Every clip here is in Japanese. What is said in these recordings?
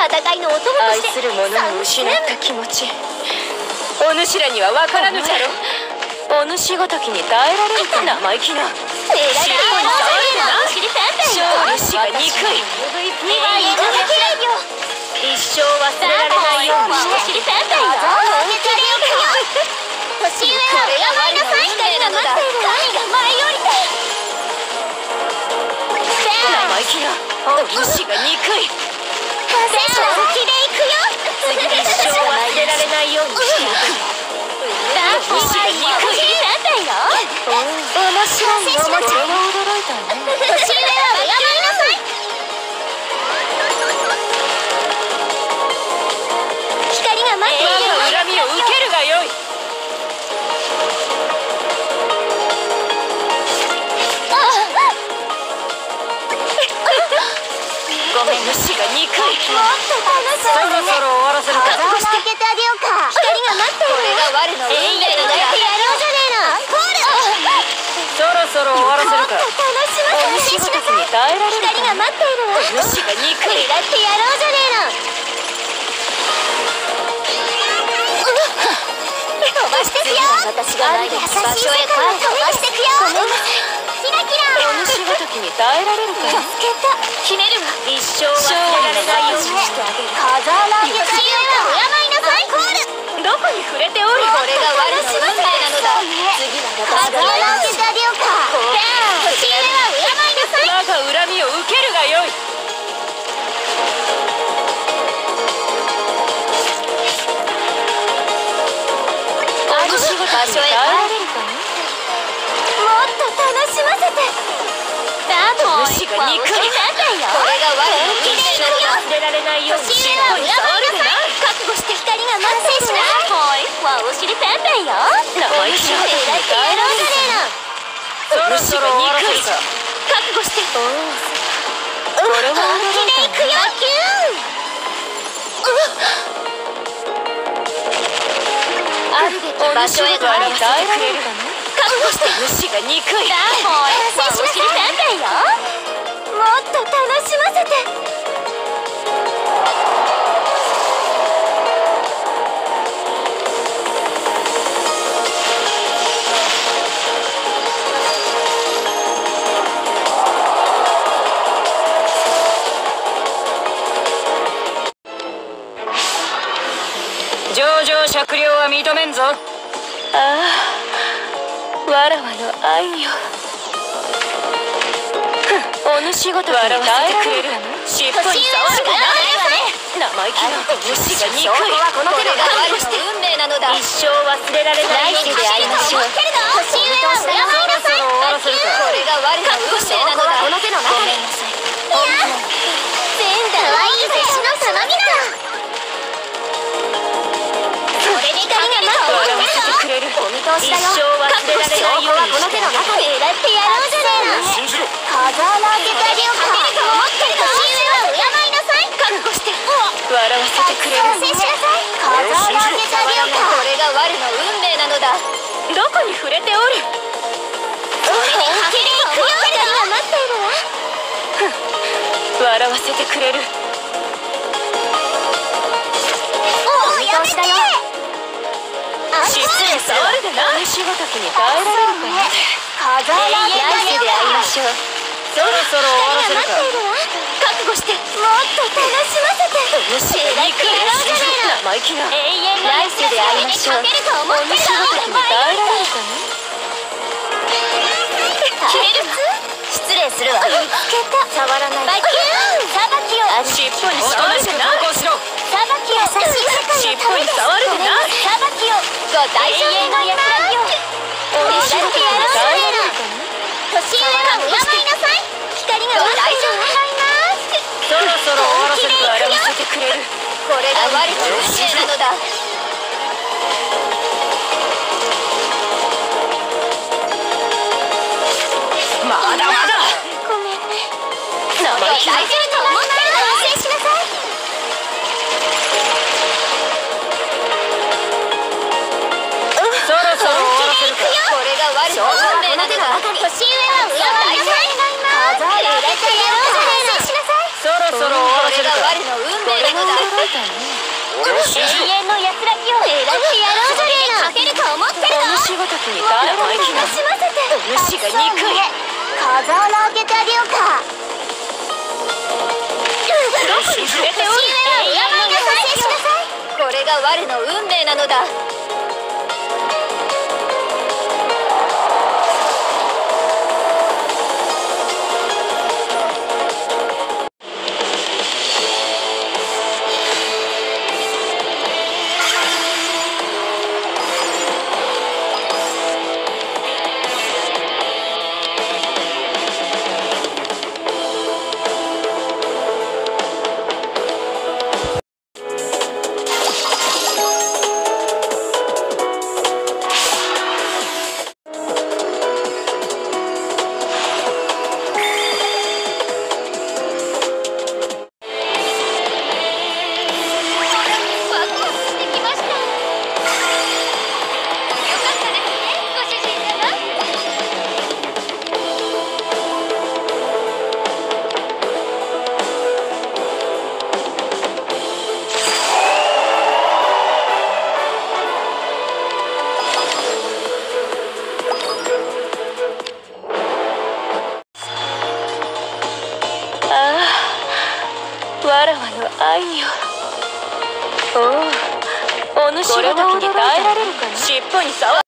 戦いのお供として愛する者の失った気持ち、お主らには分からぬじゃろ。お主ごときに耐えられるか。生意気な。尻尾に触るな。勝利しが憎い。一生忘れられないようにして。 年上は敬いなさい。光が待っている。神が舞い降りて。 生意気な。お主が憎い。 選手は先で行くよ。 一生忘れられないようにして。お主が憎い。面白いおもちゃ。驚いたね。 年上は敬いなさい。光が待っている。 我が恨みを受けるがよい。ごめん、主が憎い。 もっと楽しそろそろ終わらせるか。 覚悟して開けてあげようか。光が待っている。これが我の運命の中。やろうじゃねえの。 そろそろ終わらせるか。 もっと楽しませてしなさい。 耐えられるか。 光が待っているわ。 主が憎い。 だってやろうじゃねえの。飛ばしてくよ。私が前で優しい世界を飛ばしてくよ。キラキラ。 お主ごときに耐えられるか。 助けた。決めるわ。 一生忘れられないようにしてあげる。 風穴開けた。年上は敬いなさい。コール。 どこに触れておる。これが我の運命なのだ。次は私が風穴開けてあげようか。年上は敬いなさい。 我が恨みを受けるがよい。お主ごときに耐えられるかね。 もっと楽しませて。 お主が憎い。これが我の運命なのだ。忘れられないように尻尾に触るでな。 覚悟して光が待ってしなさい。わお尻ペンペンよ。 生意気な。 耐えろじゃねえの。 そろそろ終わらせるか。 覚悟して。 これは本気で行くよ。 あるべき場所へと表してくれるかね。覚悟して。主が憎い。 わお尻ペンペンよ。もっと楽しませて。 上々酌量は認めんぞ。ああ、わらわの愛よ。お主ごときに笑わせてくれる。尻尾に触るかな。生意気な。主が憎い。これが我の運命なのだ。一生忘れられない日でありましょう。 年上は敬いなさい。 これが我の運命なのだ。 この手の中で。いや、全然はいいぜ。死のさまみだ。これで光が待っているの。お見通しだよ。覚悟して。この手の中でだってやろうじゃねえの。 信じろ。 風穴開けてあげようか。年上は敬いなさい。覚悟して。 笑わせてくれる。 風穴開けてあげようか。 これが我の運命なのだ。どこに触れておる。 本気で行くよ。光が待っているわ。 笑わせてくれる。 お見通しだよ。 失礼触るでな。お主ごときに耐えられるかね。 風穴開けてあげようか。 来世で会いましょう。そろそろ終わらせるか。 覚悟して。もっと楽しませて。 主が憎い。生意気な。来世で会いましょう。お主ごときに耐えられるかね。 決める。失礼するわ。見つけた。触らない。バキューン。さばきを。 尻尾に触るでな。 さばき優しい世界のためです。 触るでな。 さばきを。ご大丈夫の役割を。 お主ごときに耐えられるかね。 年上は敬いなさい。光が待っている。 そろそろ終わらせるか。笑わせてくれる。これが我の運命なのだ。まだまだ。 ごめんね。 生意気な。 大丈夫と思ってるの。安心しなさい。 そろそろ終わらせるか。これが我の運命なのだ。 年上は敬いなさい。風穴開けてやろうじゃねえの。安心しなさい。 そろそろ終わらせるか。これが我の運命なのだ。 たね。 永遠の安らぎを狙ってやろうじゃねえの。かけると思ってるの。 お主ごときに誰も生きな楽しませて。 お主が憎い。 風穴開けてあげようか。 どこに連れておる。 永遠の安らぎしなさい。これが我の運命なのだ。 わらわの愛よ。お主ごときに耐えられるかな。尻尾に触る。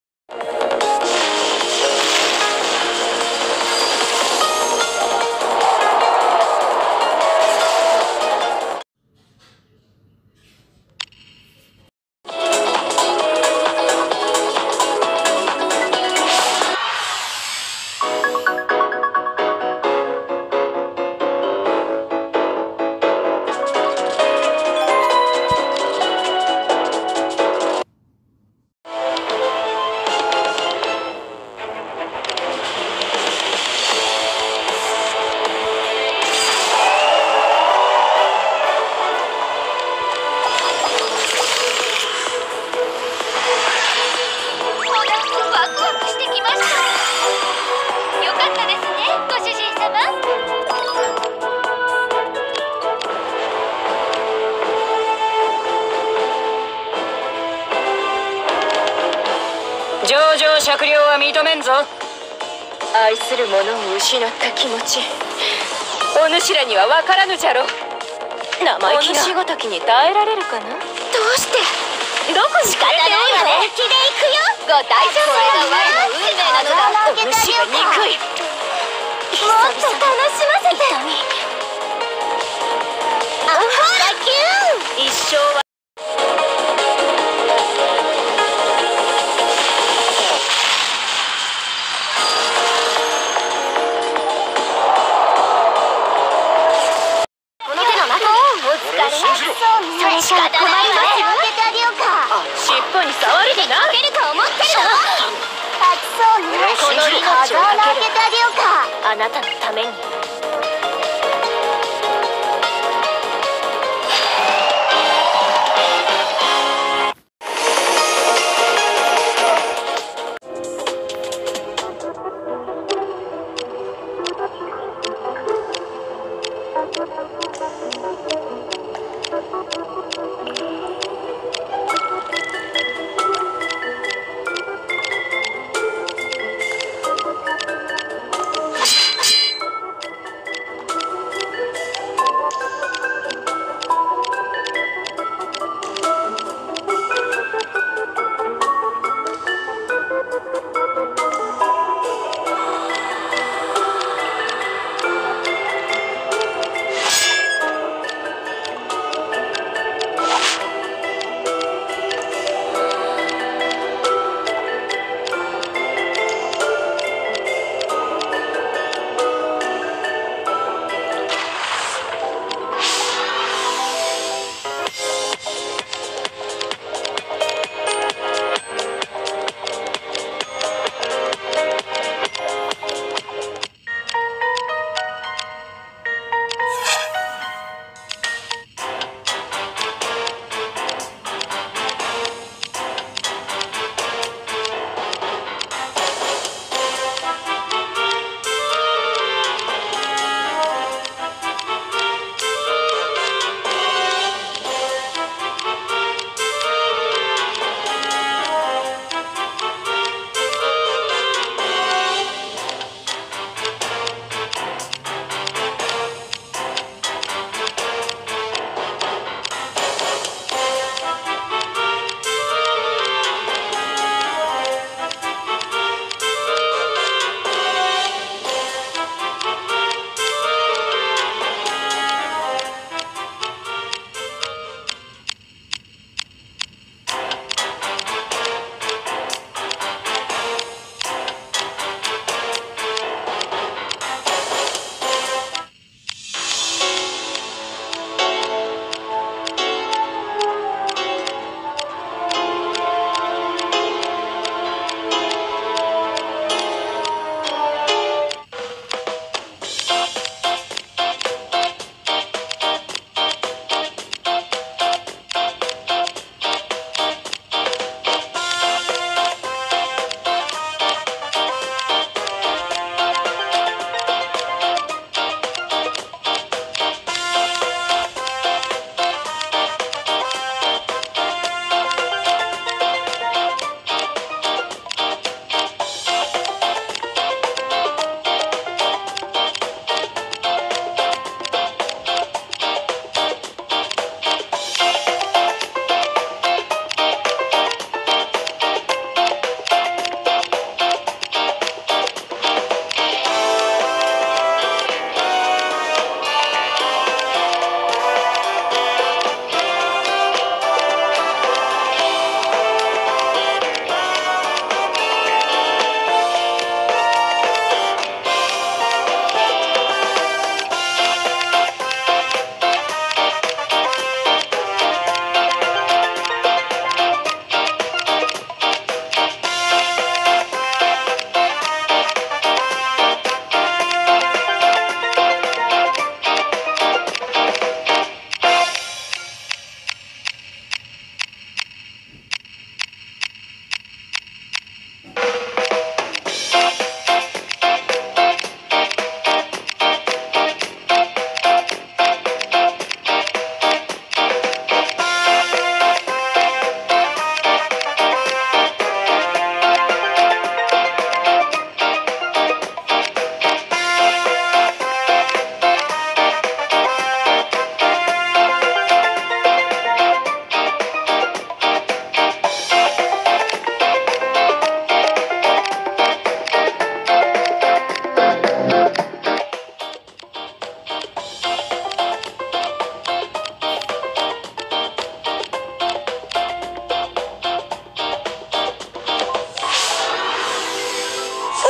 情状酌量は認めんぞ。愛する者を失った気持ち、お主らには分からぬじゃろ。生意気なお主ごときに耐えられるかな。どうしてどこに仕方ないわね。 気で行くよ。ご大丈夫だわ。運命なのだ。 お主が憎い。 もっと楽しませて。あはっキュー。 一生はそれ仕方ないわね。開けてあげようか。 尻尾に触るでな。 かけると思ってるの。熱そうね。 この命を風穴開かけるけてあげようか。 あなたのために。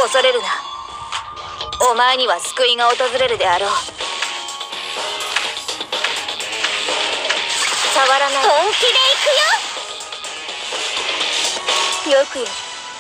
恐れるな。お前には救いが訪れるであろう。触らない。 本気でよくよ。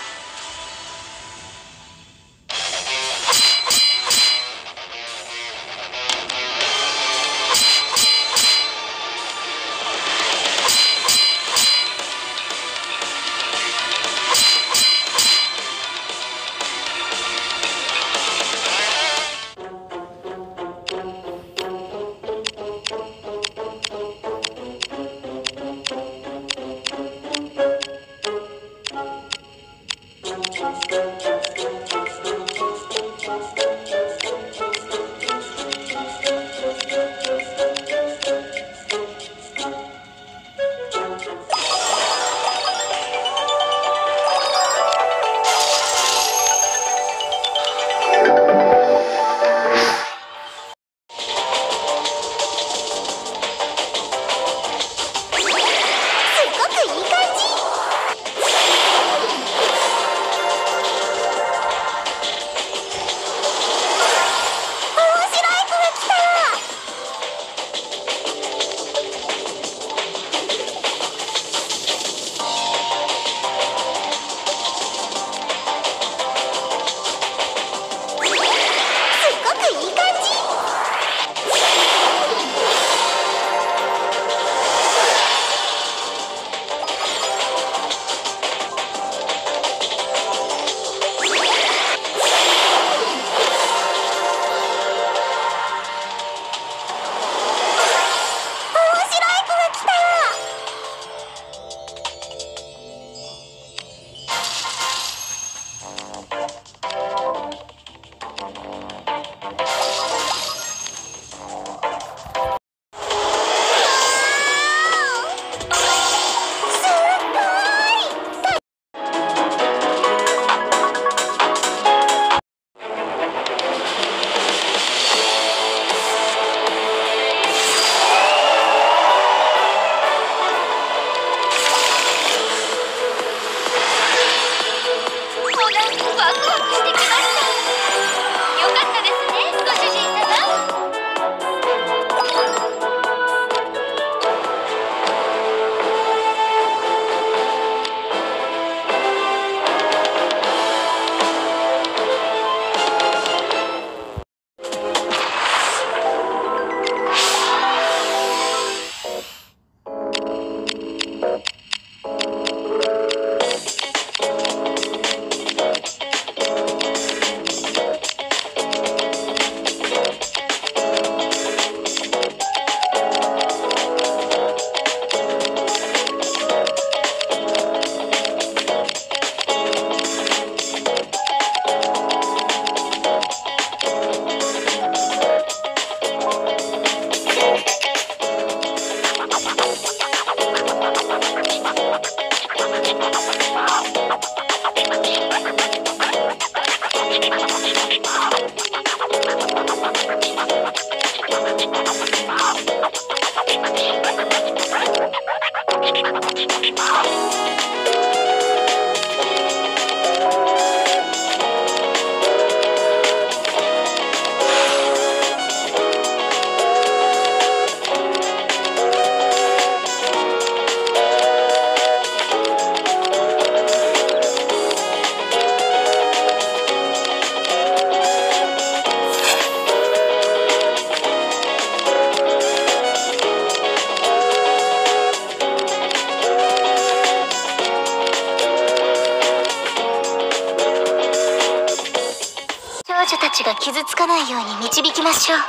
少女たちが傷つかないように導きましょう。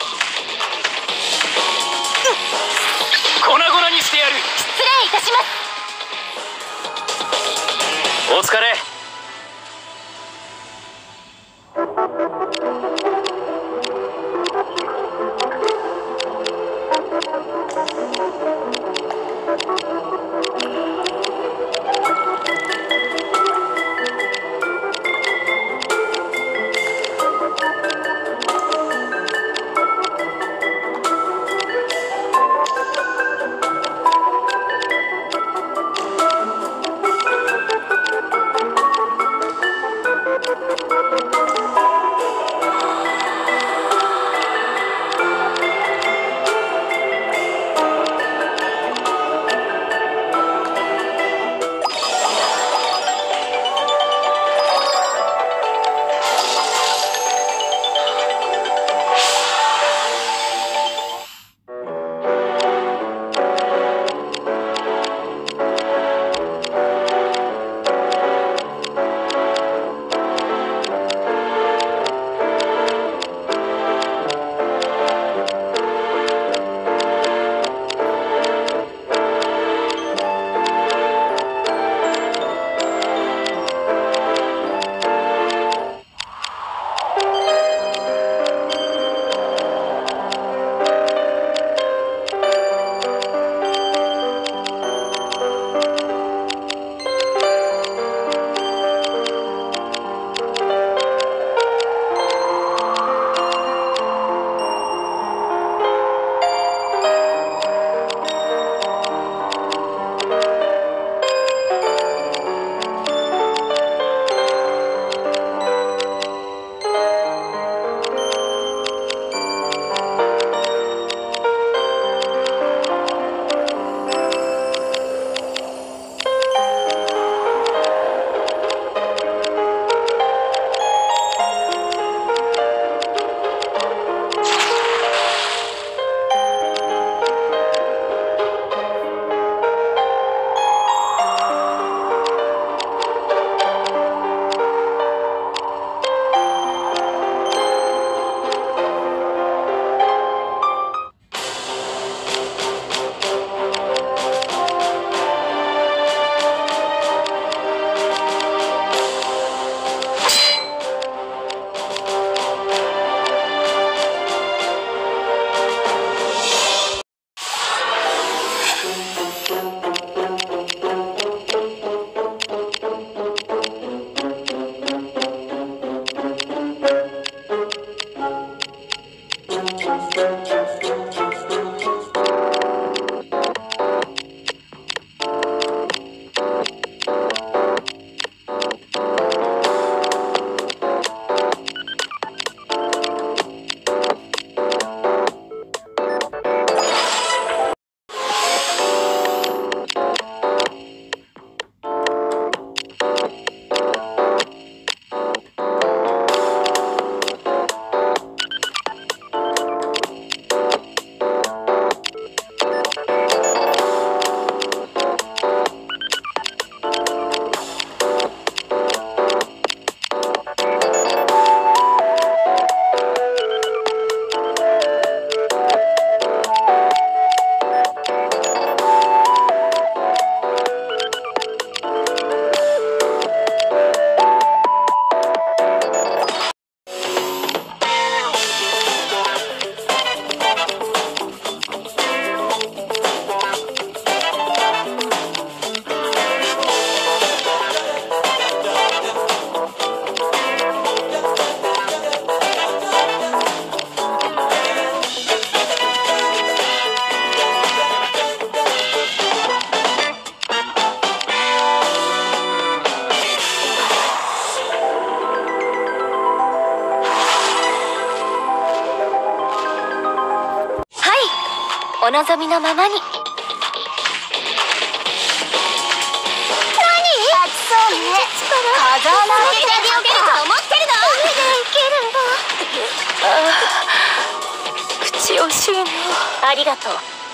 粉々にしてやる。 失礼いたします。 お疲れ。 お望みのままに。何？暑そうね。風穴開けてあげようか。思ってるの？いけるの？ 口惜しいの。 ありがとう。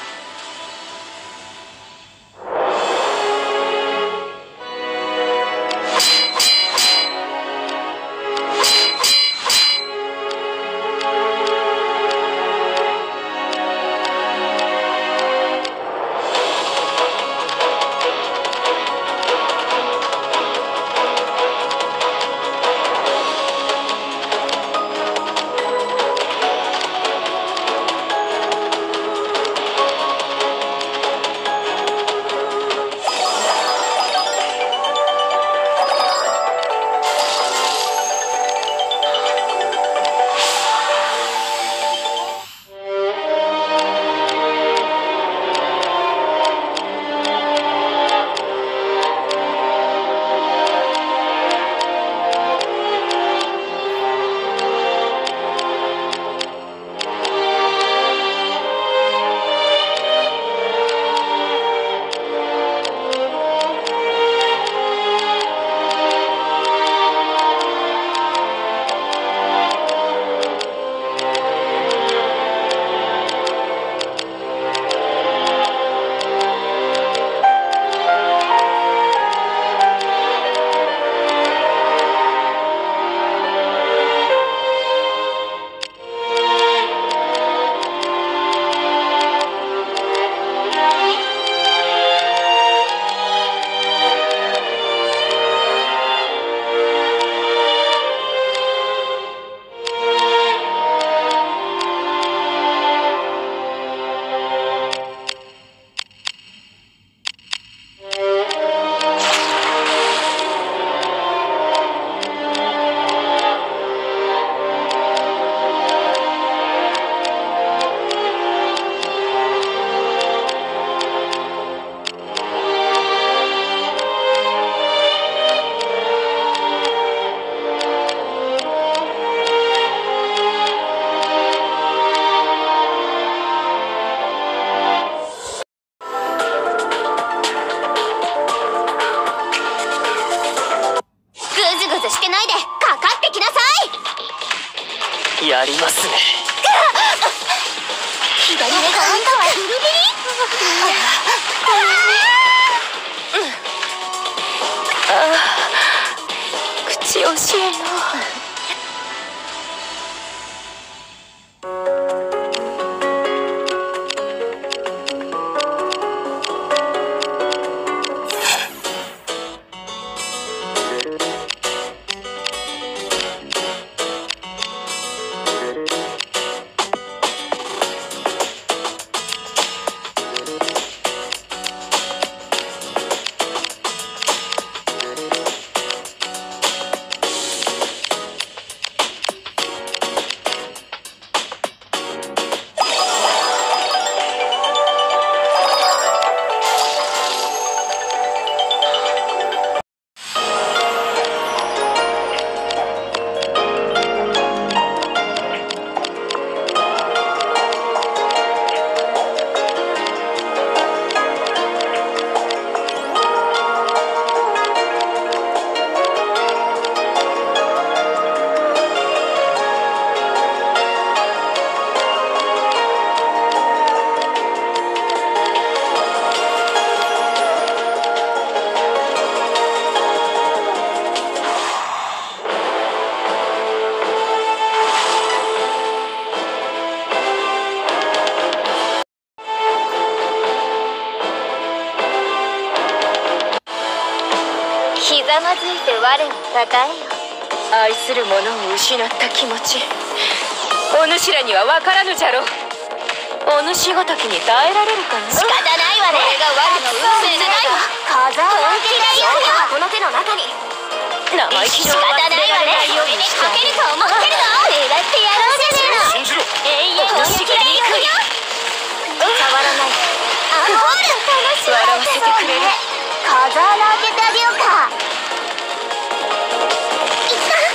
してないでかかってきなさい。 やりますね。 左目があんたはブルビリ。口惜しいの。 ひざまずいて我をたたえよ。 愛する者を失った気持ち、お主らには分からぬじゃろう。お主ごときに耐えられるかな。 仕方ないわね。これが我の運命じゃないわ。風を開けてあげようか。この手の中に生意気仕方ないわね。それにかけると思ってるの。狙ってやろうじゃねえの。 信じろ。 永遠を引きでいくよ。触らない。あ、ほら楽しい。 笑わせてくれる。 風穴開けてあげようか。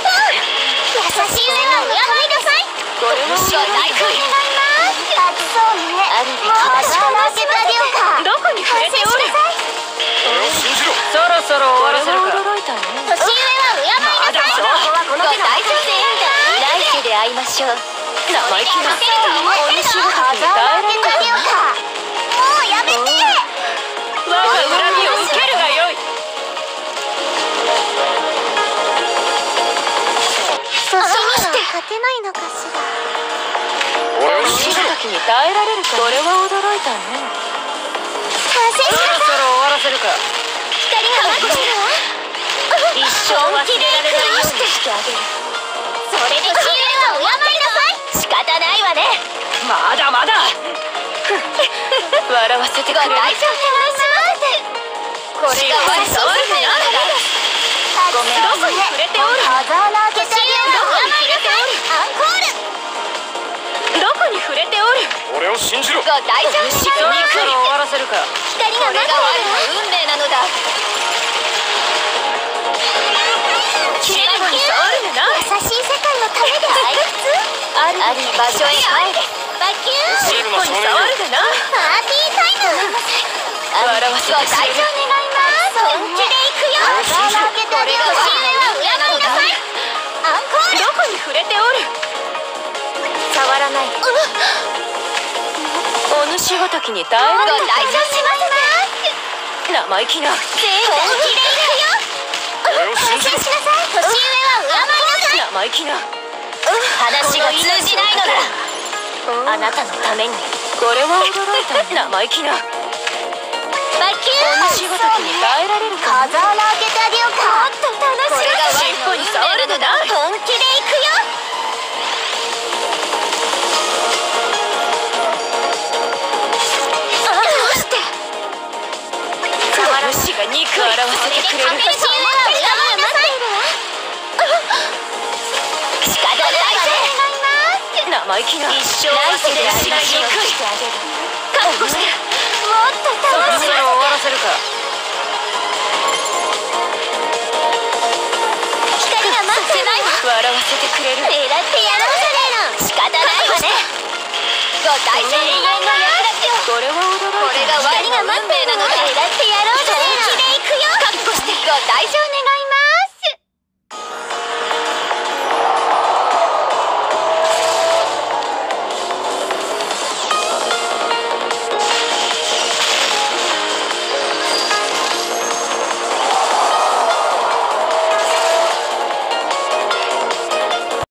優しい上は敬いなさい。 これも知らないかい。 暑そうね。あるべきだしを開けてあげようか。 どこに触れておる。 俺を信じろ。 そろそろ終わらせるか。驚いたね。 年上は敬いなさい。ここはこの手の大丈夫来世で会いましょう。 生意気な。お主ごときに風を開けてあげようか。もうやめて。 我が恨みを受けるがよい。 年にして勝てないのかしら。 俺をお主信じろ。 ごときに耐えられるか。これは驚いたね。そろそろ終わらせるか。 光が待ってるわ。 一生忘れられないようにしてあげる。 それで年上は敬いなさい。仕方ないわね。 まだまだ笑わせてくれる。 大丈夫これが我の運命なのだ。 ごめんどこに触れておる。 風を開けてあげよう。敬いなさい。アンコール。 どこに触れておる。 俺を信じろ。 大丈夫そろそろ終わらせるか。 光が待ってるわ。 運命なのだ。最後に触るでな。 優しい世界のためで退屈。ある場所へ帰れ。バキューン。 尻尾に触るでな。 パーティータイム。 笑わせてくれる。 大丈夫願います。本気で行くよ。風を開けてあげよう。年上は敬いなさい。アンコール。 どこに触れておる。 触らない。 お主ごときに耐えられるか。 大丈夫しますな。 生意気な。 本気で行くよ。 俺を信じろ。 しなさい。年上は敬いなさい。 生意気な。 話が通じないのだ。あなたのために。 これは驚いた。生意気な。 バキューン。 お主ごときに耐えられるか。 風を開けてあげようか。もっと楽しい。 尻尾に触るのだ。 本気で行くよ。どうして。 お主が憎い。笑わせてくれる。 年上は敬いなさい。仕方ないわね。 生意気な。一生来世で忘れられない憎い。 覚悟して。もっとそろ楽しい。 そろ終わらせるか。 光が待ってないわ。 笑わせてくれる。 狙ってやろうじゃねえの。仕方ないわね。大丈夫。永遠の役立ちよ。 これは驚いた。 これが我が運命なのだ。狙ってやろうじゃねえの。本気で行くよ。覚悟して。大丈